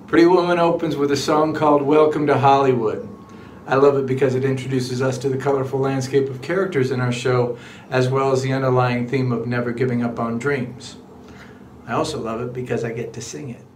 Pretty Woman opens with a song called Welcome to Hollywood. I love it because it introduces us to the colorful landscape of characters in our show, as well as the underlying theme of never giving up on dreams. I also love it because I get to sing it.